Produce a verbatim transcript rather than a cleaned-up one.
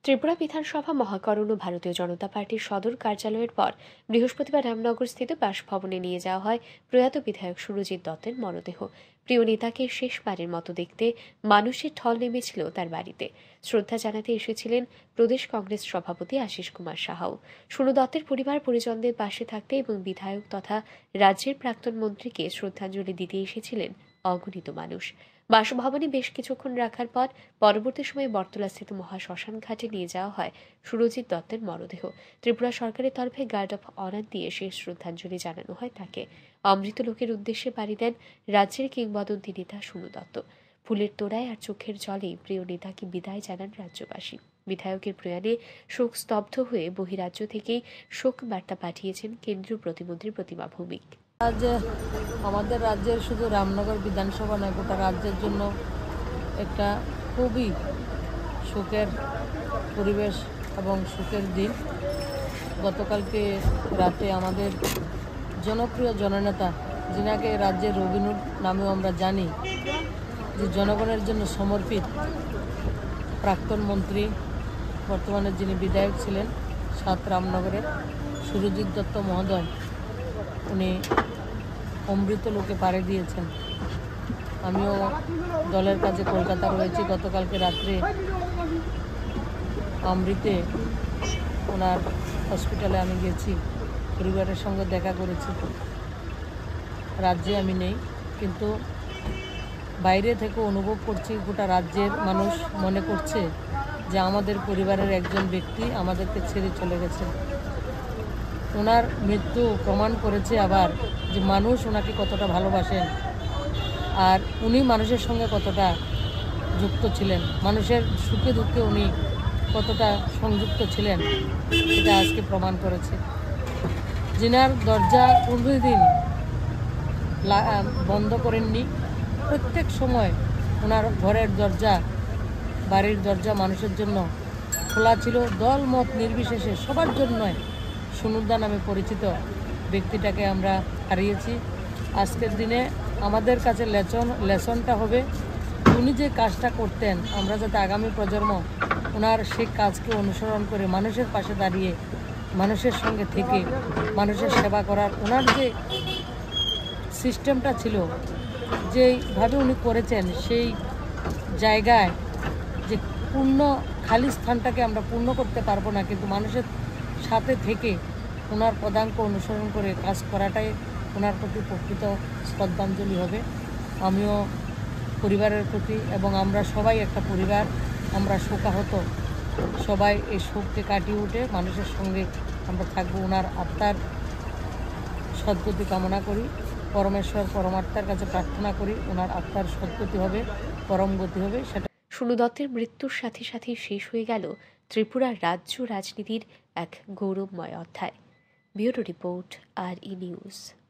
ত্রিপুরা বিধানসভা মহাকরণ ও ভারতীয় জনতা পার্টির সদর কার্যালয়ের পর বৃহস্পতিবার রামনগরস্থিত বাসভবনে নিয়ে যাওয়া হয় প্রয়াত বিধায়ক সুরজিৎ দত্তের মরদেহ। প্রিয় নেতাকে শেষবারের মতো দেখতে মানুষের ঢল নেমেছিল তার বাড়িতে। শ্রদ্ধা জানাতে এসেছিলেন প্রদেশ কংগ্রেস সভাপতি আশিস কুমার সাহাও। সুনু দত্তের পরিবার পরিজনদের পাশে থাকতে এবং বিধায়ক তথা রাজ্যের প্রাক্তন মন্ত্রীকে শ্রদ্ধাঞ্জলি দিতে এসেছিলেন অগণিত মানুষ। বাসভবনে বেশ কিছুক্ষণ রাখার পর পরবর্তী সময়ে বটতলাস্থিত মহাশ্মশান ঘাটে নিয়ে যাওয়া হয় সুরজিৎ দত্তের মরদেহ। ত্রিপুরা সরকারের তরফে গার্ড অফ অনার দিয়ে শেষ শ্রদ্ধাঞ্জলি জানানো হয় তাকে। অমৃত লোকের উদ্দেশ্যে পাড়ি দেন রাজ্যের কিংবদন্তি নেতা সুনু দত্ত। ফুলের তোড়ায় আর চোখের জলেই প্রিয় নেতাকে বিদায় জানান রাজ্যবাসী। বিধায়কের প্রয়াণে শোক স্তব্ধ হয়ে বহিরাজ্য থেকেই শোক বার্তা পাঠিয়েছেন কেন্দ্রীয় প্রতিমন্ত্রী প্রতিমা ভৌমিক। আজ আমাদের রাজ্যের শুধু রামনগর বিধানসভা নয়, গোটা রাজ্যের জন্য একটা খুবই শোকের পরিবেশ এবং শোকের দিন। গতকালকে রাতে আমাদের জনপ্রিয় জননেতা, যিনাকে রাজ্যের রবিনুর নামেও আমরা জানি, যে জনগণের জন্য সমর্পিত প্রাক্তন মন্ত্রী, বর্তমানে যিনি বিধায়ক ছিলেন সাত রামনগরের সুরজিৎ দত্ত মহোদয়, উনি অমৃত লোকে পাড়ি দিয়েছেন। আমিও দলের কাজে কলকাতা রয়েছি। গতকালকে রাত্রে অমৃতে ওনার হসপিটালে আমি গেছি, পরিবারের সঙ্গে দেখা করেছি। রাজ্যে আমি নেই, কিন্তু বাইরে থেকে অনুভব করছি গোটা রাজ্যের মানুষ মনে করছে যে আমাদের পরিবারের একজন ব্যক্তি আমাদেরকে ছেড়ে চলে গেছে। ওনার মৃত্যু প্রমাণ করেছে আবার যে মানুষ ওনাকে কতটা ভালোবাসেন আর উনি মানুষের সঙ্গে কতটা যুক্ত ছিলেন, মানুষের সুখে দুঃখে উনি কতটা সংযুক্ত ছিলেন, এটা আজকে প্রমাণ করেছে। যিনার দরজা কোনোদিন বন্ধ করেননি, প্রত্যেক সময় ওনার ঘরের দরজা, বাড়ির দরজা মানুষের জন্য খোলা ছিল। দল মত নির্বিশেষে সবার জন্য সুনুদা নামে পরিচিত ব্যক্তিটাকে আমরা হারিয়েছি। আজকের দিনে আমাদের কাছে লেসন লেসনটা হবে, উনি যে কাজটা করতেন, আমরা যাতে আগামী প্রজন্ম ওনার সেই কাজকে অনুসরণ করে মানুষের পাশে দাঁড়িয়ে মানুষের সঙ্গে থেকে মানুষের সেবা করার ওনার যে সিস্টেমটা ছিল, যেইভাবে উনি করেছেন, সেই জায়গায় যে পূর্ণ খালি স্থানটাকে আমরা পূর্ণ করতে পারবো না, কিন্তু মানুষের সাথে থেকে ওনার পদাঙ্ক অনুসরণ করে কাজ করাটাই ওনার প্রতি প্রকৃত শ্রদ্ধাঞ্জলি হবে। আমিও পরিবারের প্রতি, এবং আমরা সবাই একটা পরিবার, আমরা শোকাহত সবাই এই শোককে কাটিয়ে উঠে মানুষের সঙ্গে আমরা থাকবো। ওনার আত্মার সদ্গতি কামনা করি, পরমেশ্বর পরমাত্মার কাছে প্রার্থনা করি ওনার আত্মার সদ্গতি হবে, পরম গতি হবে। সেটা সুনু দত্তের মৃত্যুর সাথে সাথে শেষ হয়ে গেল ত্রিপুরার রাজ্য রাজনীতির এক গৌরবময় অধ্যায়। ব্যুরো রিপোর্ট, আর ই নিউজ।